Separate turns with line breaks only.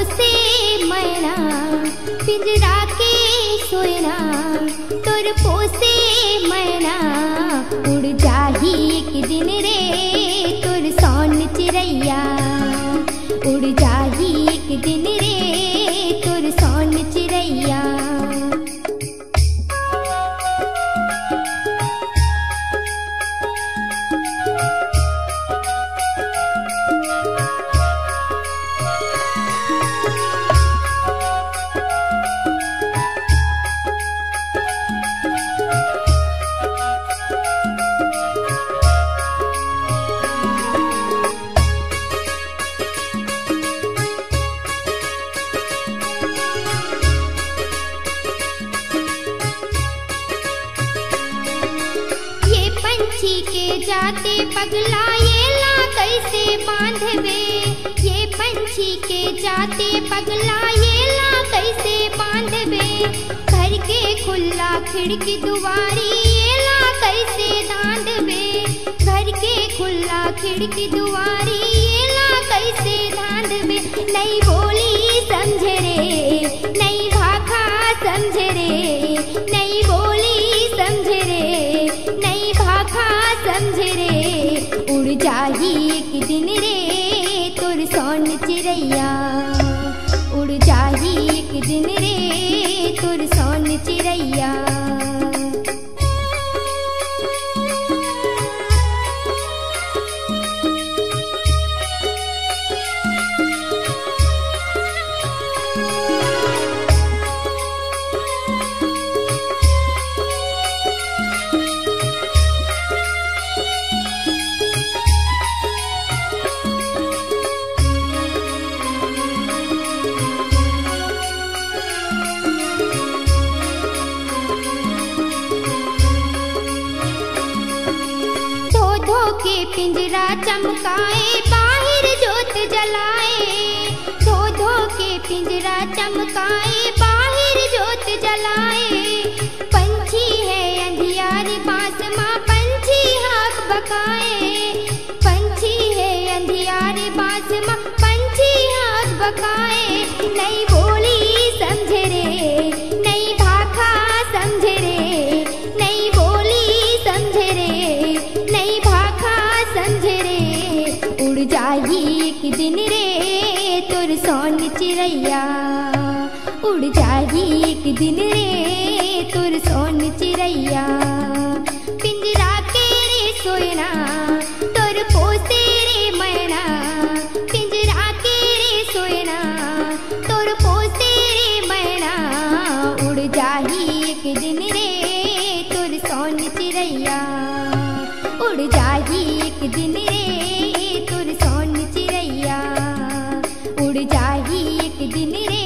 पोसे मैना पिंजरा के सोयना तोर पोसे मैना उड़ जाही एक दिन रे तोर सोन चिड़ैया उड़ जाही एक दिन रे तोर सोन चिड़ैया। पंछी के जाते पगला ये ला कैसे बांधवे ये पंछी के जाते पगला ये ला कैसे बांधवे घर के खुला खिड़की दुआरी ये ला कैसे धांधवे घर के खुला खिड़की दुआरी ये ला कैसे धांधवे नहीं बोली समझे रे नहीं भाखा समझे रे नहीं बोली समझे रे नहीं भाखा समझे रे उड़ जाही एक दिन रे तोर सोन चिड़ैया उड़ जाही एक दिन रे तोर सोन चिड़ैया। के पिंजरा चमकाए बाहर जोत जलाए धो धो के पिंजरा चमकाए बाहर जोत जलाए पंछी है अंधियारी बांस माँ पंछी हाथ बकाए पंछी है अंधियारी बांस माँ पंछी हाथ बकाए नहीं बोली समझे रे नहीं भाखा समझे रे नहीं बोली समझे रे नहीं भाखा समझे रे उड़ जाही एक दिन रे तोर सोन चिड़ैया उड़ जाही एक दिन रे तोर सोन चिड़ैया। पिंजरा के रे सोयना तोर पोसे रे मैना पिंजरा के रे सोयना तोर पोसे रे मैना उड़ जाही एक दिन रे तोर सोन चिड़ैया उड़ जाही एक दिन रे तोर सोन चिड़ैया उड़ जाही एक दिन रे